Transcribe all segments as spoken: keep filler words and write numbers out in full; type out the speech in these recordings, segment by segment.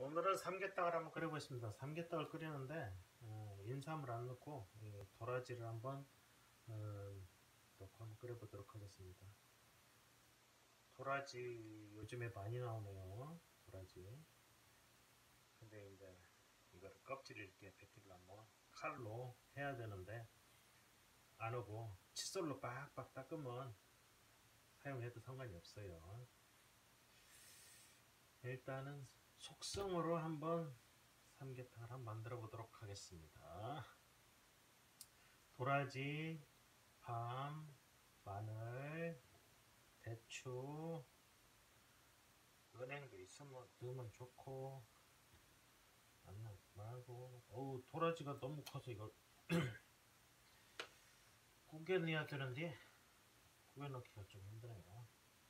오늘은 삼계탕을 한번 끓여보겠습니다. 삼계탕을 끓이는데 어, 인삼을 안 넣고 이 도라지를 한번 어, 넣고 한번 끓여보도록 하겠습니다. 도라지 요즘에 많이 나오네요. 도라지. 근데 이제 이거를 껍질을 이렇게 벗기려면 칼로 해야 되는데 안 하고 칫솔로 빡빡 닦으면 사용해도 상관이 없어요. 일단은 속성으로 한번 삼계탕을 한번 만들어 보도록 하겠습니다. 도라지, 밤, 마늘, 대추, 은행도 있으면 넣으면 좋고 안 넣지 말고. 어우, 도라지가 너무 커서 이걸 국에 넣어야 되는데 국에 넣기가 좀 힘드네요.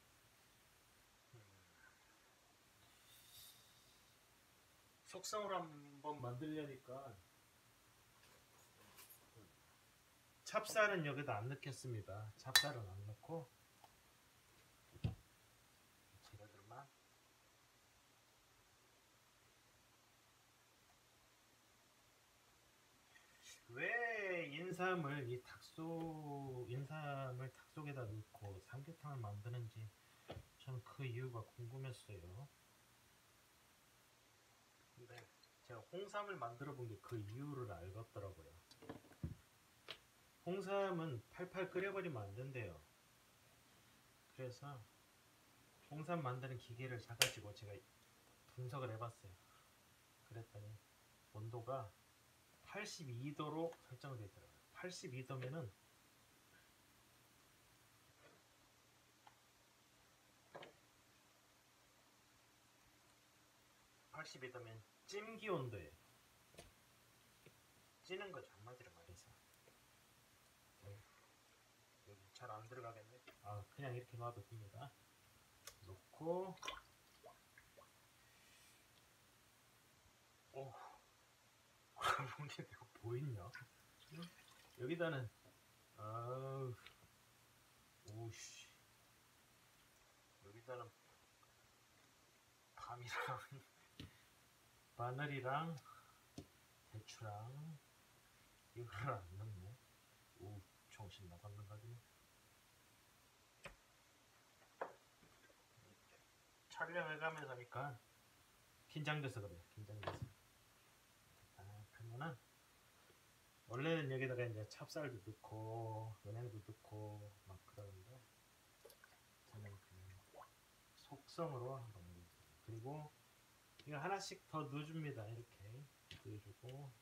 속성으로 한번 만들려니까 찹쌀은 여기다 안 넣겠습니다. 찹쌀은 안 넣고 재료들만 왜 인삼을 이 닭속 인삼을 닭속에다 넣고 삼계탕을 만드는지 저는 그 이유가 궁금했어요. 근데 제가 홍삼을 만들어 본 게 그 이유를 알겠더라고요. 홍삼은 팔팔 끓여버리면 안 된대요. 그래서 홍삼 만드는 기계를 사가지고 제가 분석을 해봤어요. 그랬더니 온도가 팔십이 도로 설정되어 있더라고요. 팔십이 도면은 팔십이 도면 찜기 온도예요. 찌는 거죠, 한마디로 말해서. 여기 잘 안 들어가겠네. 아, 그냥 이렇게 놔도 됩니다. 놓고 오, 뭔데 내가 보이냐? 여기다는 아우 오씨 여기다는 밤이랑 마늘이랑 대추랑 이거를 안 넣네. 오, 정신 나갔는 가지네. 촬영해가면서 하니까 긴장돼서 그래요. 긴장돼서. 아, 그러면은 원래는 여기다가 이제 찹쌀도 넣고 은행도 넣고 막 그러는데 저는 그 속성으로 한번 넣어보겠습니다. 그리고 이거 하나씩 더 넣어줍니다. 이렇게 넣어주고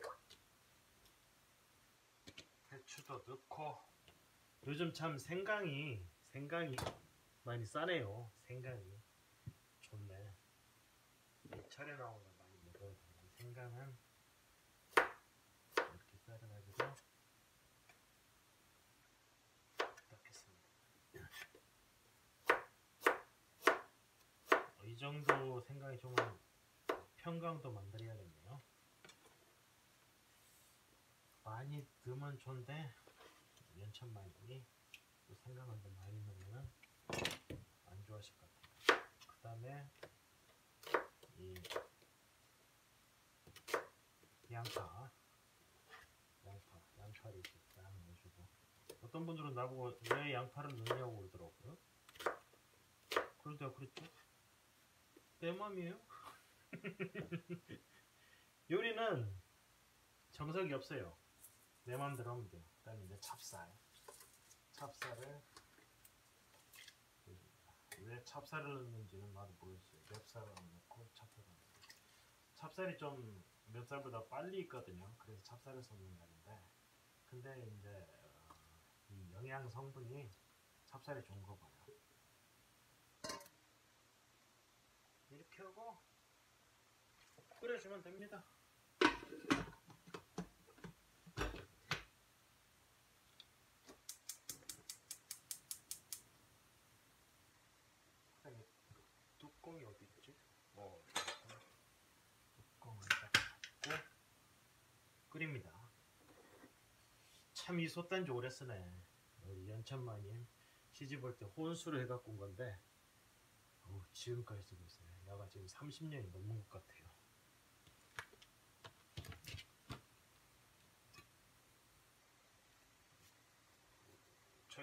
대추도 넣고. 요즘 참 생강이 생강이 많이 싸네요. 생강이 좋네. 철에 나온 걸 많이 먹어야 되는데 생강은 이렇게 썰어가지고 넣겠습니다. 이 정도 생강이 좋으면 평강도 만들어야겠네요. 많이 넣으면 좋은데 연천마님이 또 생강을 좀 많이 넣으면 안 좋아하실 것 같아요. 그 다음에 이 양파 양파 양파를 이렇게 딱 넣어주고. 어떤 분들은 나보고 왜 양파를 넣냐고 그러더라고요. 그럴 때가 그랬죠. 내 맘이에요. 요리는 정석이 없어요. 내 맘대로 하면 돼요. 그 다음에 이제 찹쌀 찹쌀을 왜 찹쌀을 넣는지는 나도 모르겠어요. 맵쌀을 안 넣고 찹쌀을 안 넣고. 찹쌀이 좀 맵쌀보다 빨리 있거든요. 그래서 찹쌀을 섞는 날인데 근데 이제 어, 이 영양 성분이 찹쌀이 좋은 거 봐요. 이렇게 하고 끓여주면 됩니다. 뚜껑이 어디 있지? 어, 뚜껑을 딱 닫고 끓입니다. 참 이 솥단지 오래 쓰네. 우리 연천마님 시집올 때 혼수를 해갖고 온 건데 어우, 지금까지 쓰고 있어요. 야가 지금 삼십 년이 넘은 것 같아요.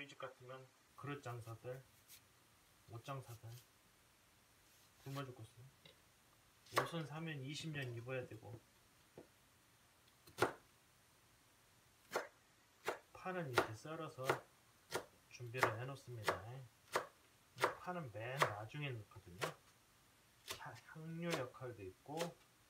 우리 집 같으면 그릇 장사들, 옷 장사들 굶어 죽겠어요. 옷은 사면 이십 년 입어야 되고, 파는 이렇게 썰어서 준비를 해놓습니다. 파는 맨 나중에 넣거든요. 향료 역할도 있고,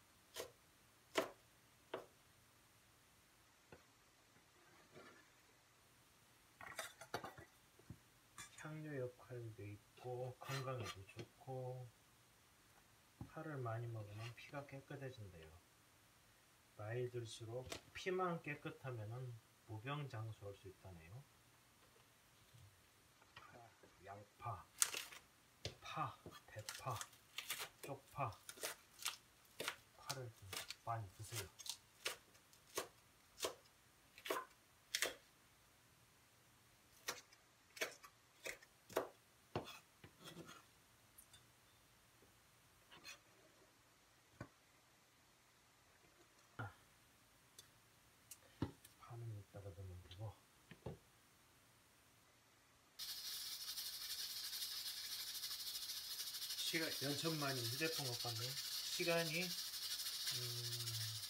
향료 역할도 있고, 건강에도 좋고, 파를 많이 먹으면 피가 깨끗해진대요. 나이 들수록 피만 깨끗하면은 무병장수할 수 있다네요. 양파, 파, 대파, 쪽파, 파를 좀 많이 드세요. 파는 이따가 넣으면 되고, 시간 연천만이 휴대폰 못 봤네. 시간이 음,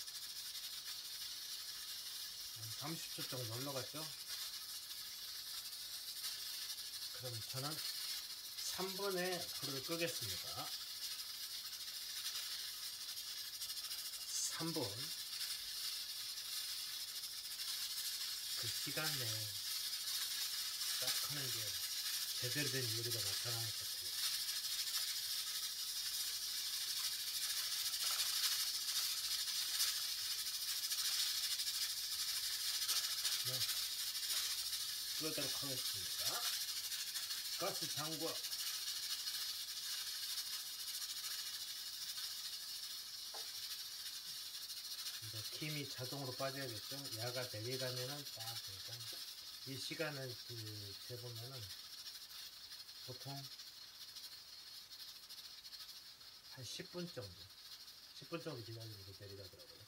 삼십 초 정도 올라갔죠. 그럼 저는 삼 분에 불을 끄겠습니다. 삼 분. 그 시간 내에 딱 하는 게 제대로 된 요리가 나타나는 것 같아요. 네. 끄도록 하겠습니다. 가스 잠궈. 이제 김이 자동으로 빠져야겠죠. 야가 내려가면은 딱 그러니까 이 시간을 그 재보면은 보통 한 십 분 정도 십 분 정도 기다리면 이렇게 내려가더라고요.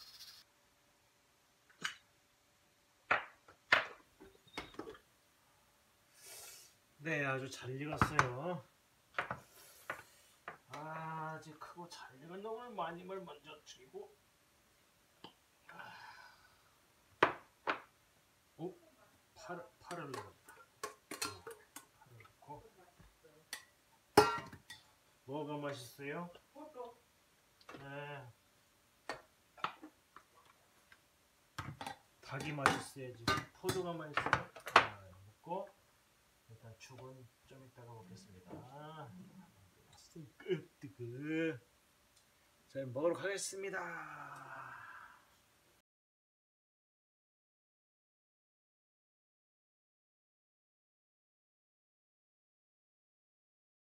네, 아주 잘 익었어요. 아주 크고 잘 익은 놈을 마님을 먼저 죽이고, 오, 파를, 파를 넣었다. 파를 넣고. 뭐가 맛있어요? 네. 닭이 맛있어야지. 포도가 맛있어요. 자, 먹고 일단 죽은 좀 이따가 먹겠습니다. 뜨거 뜨거. 자, 먹으러 가겠습니다.